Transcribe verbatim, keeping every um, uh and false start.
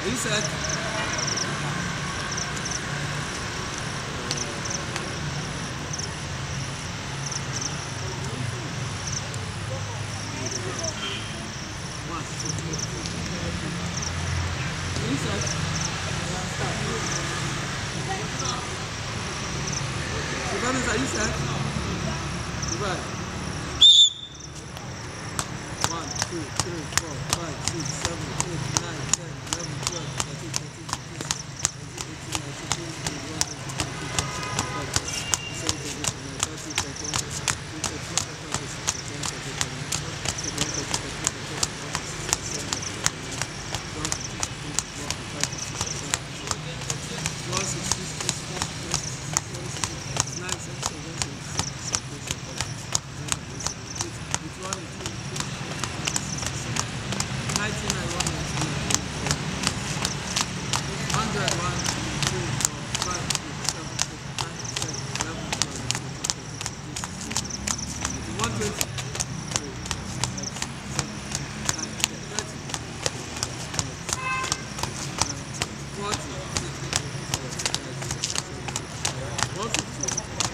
Are you set? One, two, three, four. Are you set? Start. Are you set? Right. one, two, three, four, five, six, seven, eight, nine, ten, eleven, twelve, thirteen, fourteen, fifteen, sixteen, seventeen, eighteen, nineteen, twenty, twenty-one, twenty-two, twenty-three, twenty-four, twenty-five, forty,